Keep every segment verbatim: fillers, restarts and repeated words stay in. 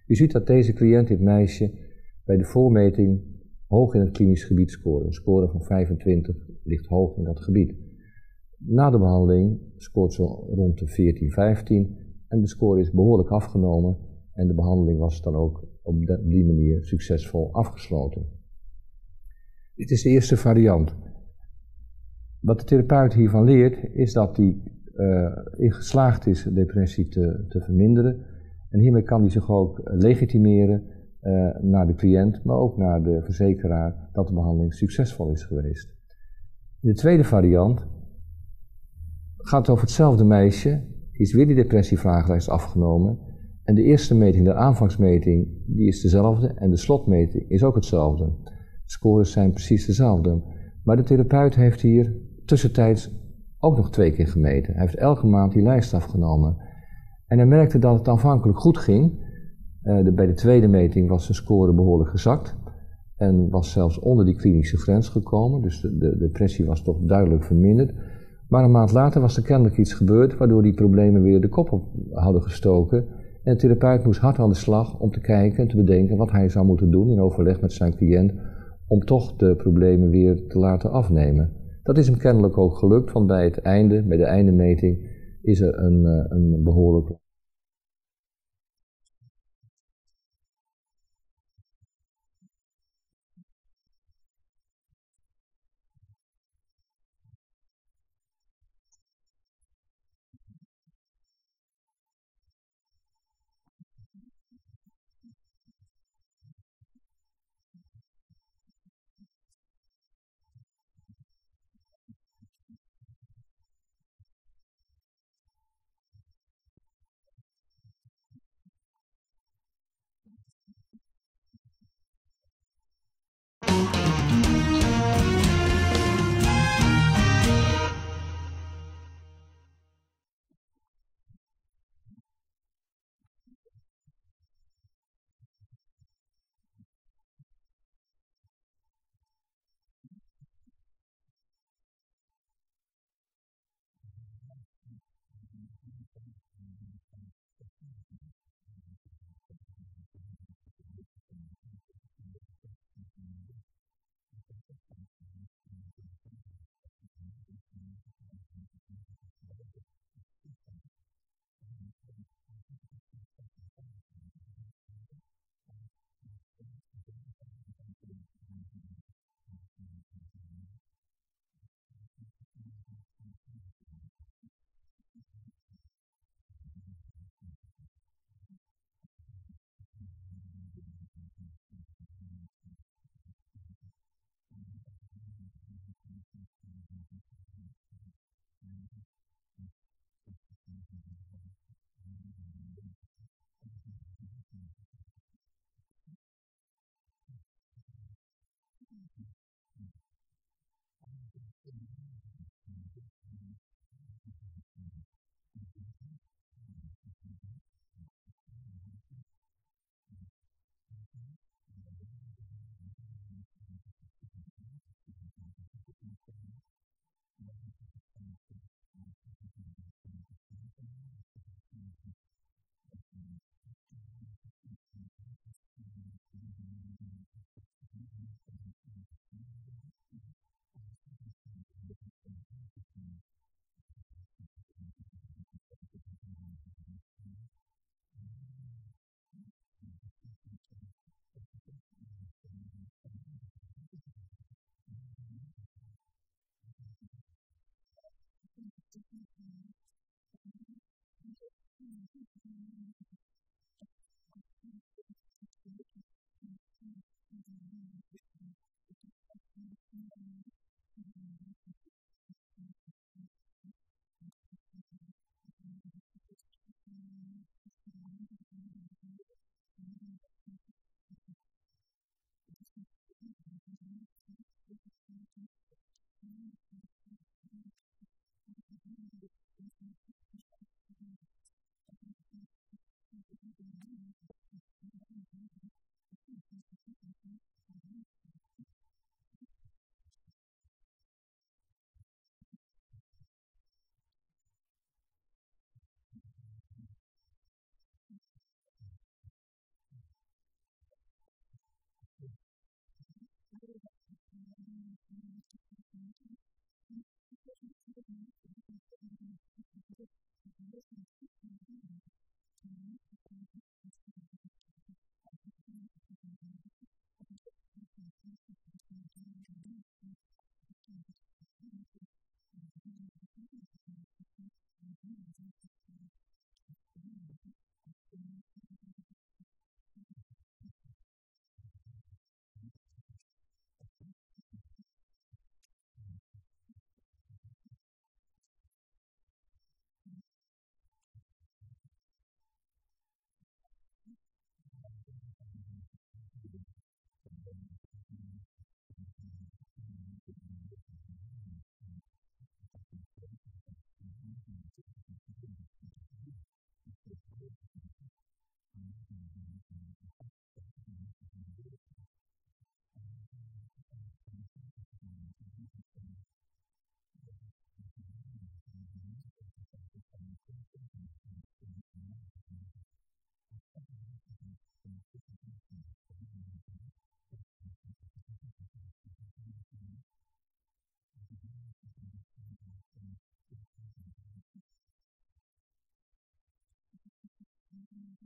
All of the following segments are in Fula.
U ziet dat deze cliënt, dit meisje, bij de voormeting hoog in het klinisch gebied scoort. Een score van vijfentwintig ligt hoog in dat gebied. Na de behandeling scoort ze rond de veertien, vijftien en de score is behoorlijk afgenomen en de behandeling was dan ook op die manier succesvol afgesloten. Dit is de eerste variant. Wat de therapeut hiervan leert is dat hij uh, in geslaagd is depressie te, te verminderen en hiermee kan hij zich ook legitimeren uh, naar de cliënt, maar ook naar de verzekeraar dat de behandeling succesvol is geweest. In de tweede variant gaat het over hetzelfde meisje, is weer die depressievragenlijst afgenomen en de eerste meting, de aanvangsmeting, die is dezelfde en de slotmeting is ook hetzelfde. De scores zijn precies dezelfde, maar de therapeut heeft hier tussentijds ook nog twee keer gemeten. Hij heeft elke maand die lijst afgenomen en hij merkte dat het aanvankelijk goed ging. Uh, de, bij de tweede meting was de score behoorlijk gezakt en was zelfs onder die klinische grens gekomen, dus de, de depressie was toch duidelijk verminderd. Maar een maand later was er kennelijk iets gebeurd waardoor die problemen weer de kop op hadden gestoken. En de therapeut moest hard aan de slag om te kijken en te bedenken wat hij zou moeten doen in overleg met zijn cliënt om toch de problemen weer te laten afnemen. Dat is hem kennelijk ook gelukt, want bij het einde, bij de eindemeting, is er een, een behoorlijk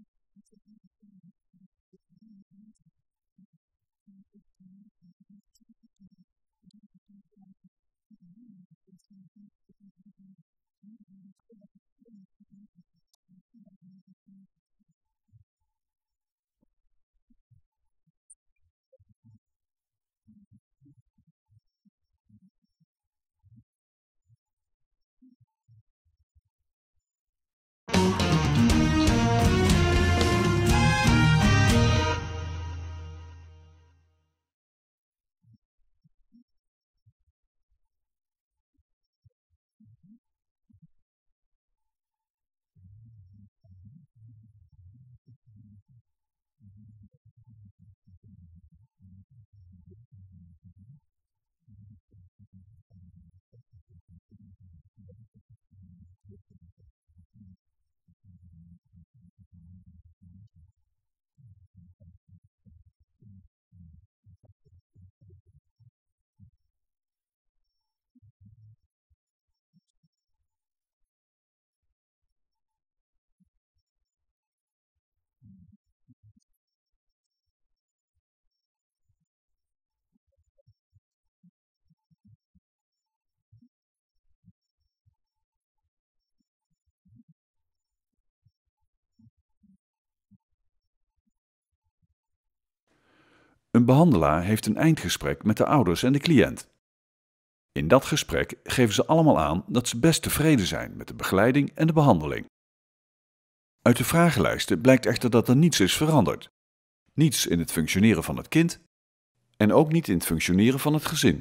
Een behandelaar heeft een eindgesprek met de ouders en de cliënt. In dat gesprek geven ze allemaal aan dat ze best tevreden zijn met de begeleiding en de behandeling. Uit de vragenlijsten blijkt echter dat er niets is veranderd. Niets in het functioneren van het kind en ook niet in het functioneren van het gezin.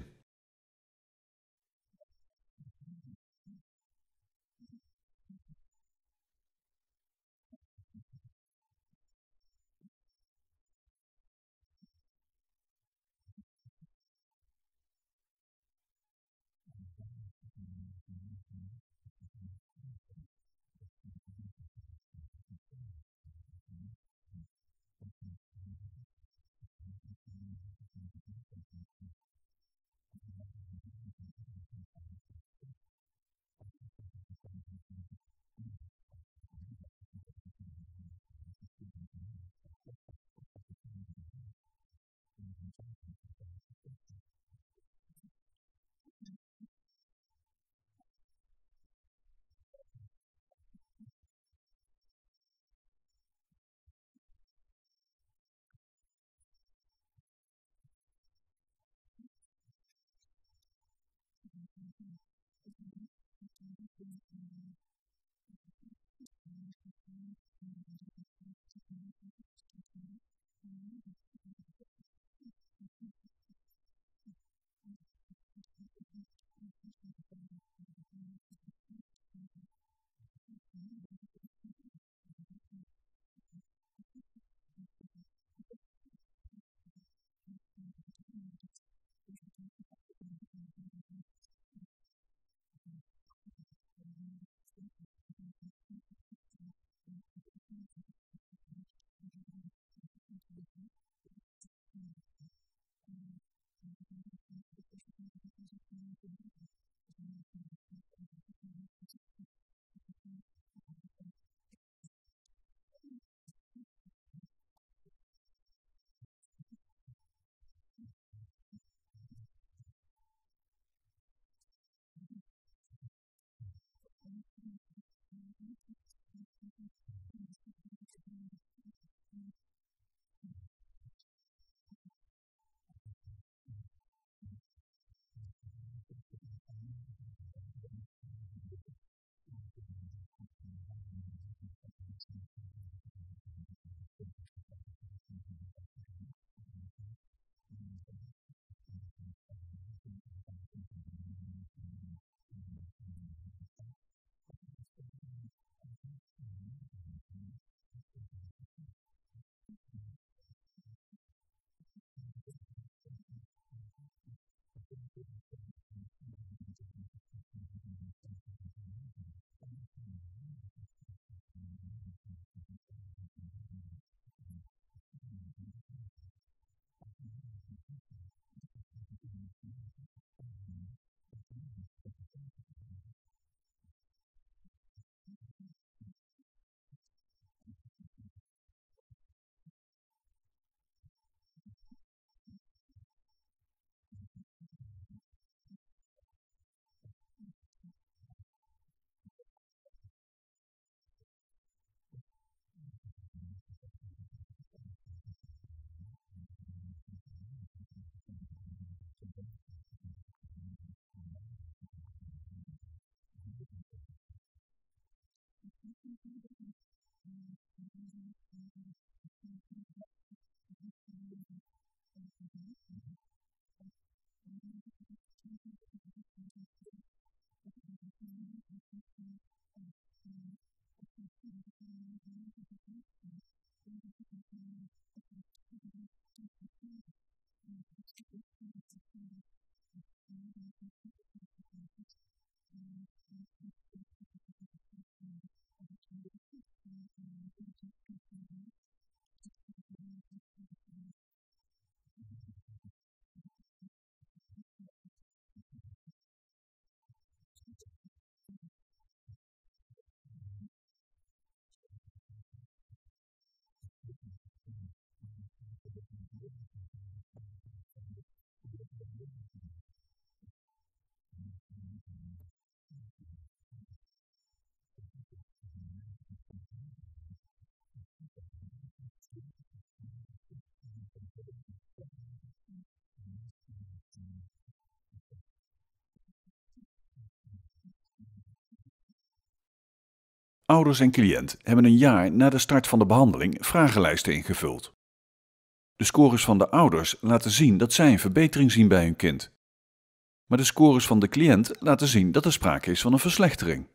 Ouders en cliënt hebben een jaar na de start van de behandeling vragenlijsten ingevuld. De scores van de ouders laten zien dat zij een verbetering zien bij hun kind. Maar de scores van de cliënt laten zien dat er sprake is van een verslechtering.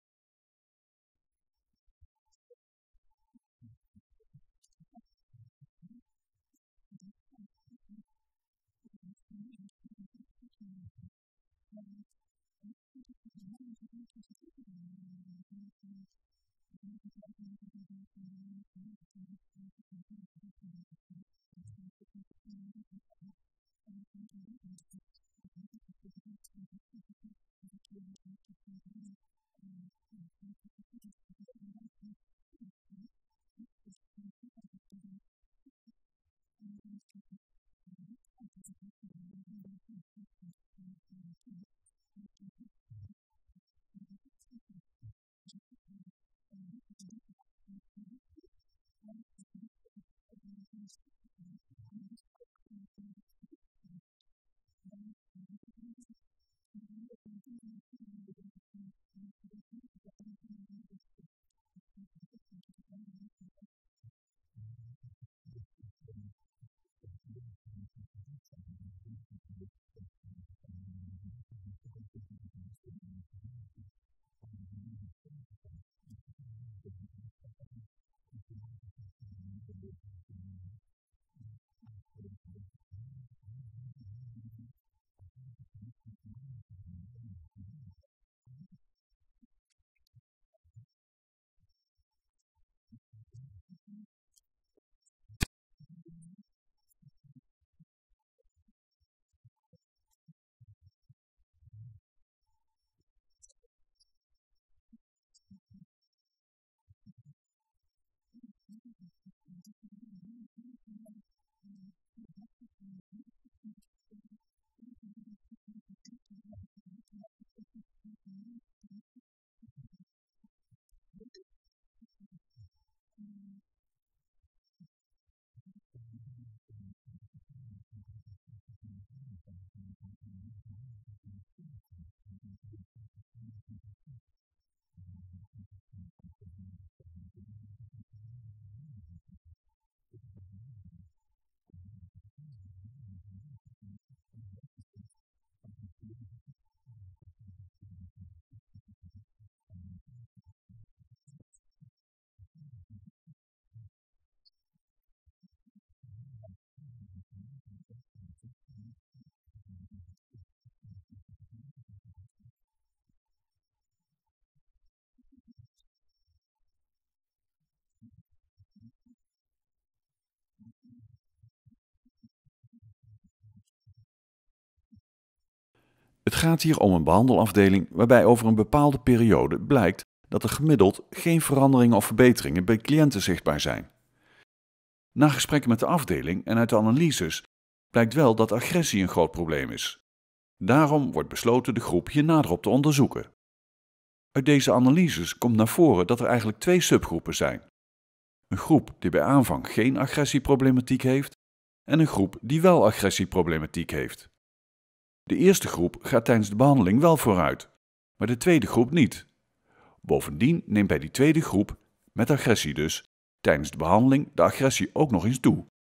Het gaat hier om een behandelafdeling waarbij over een bepaalde periode blijkt dat er gemiddeld geen veranderingen of verbeteringen bij cliënten zichtbaar zijn. Na gesprekken met de afdeling en uit de analyses blijkt wel dat agressie een groot probleem is. Daarom wordt besloten de groep hier nader op te onderzoeken. Uit deze analyses komt naar voren dat er eigenlijk twee subgroepen zijn. Een groep die bij aanvang geen agressieproblematiek heeft en een groep die wel agressieproblematiek heeft. De eerste groep gaat tijdens de behandeling wel vooruit, maar de tweede groep niet. Bovendien neemt bij die tweede groep, met agressie dus, tijdens de behandeling de agressie ook nog eens toe.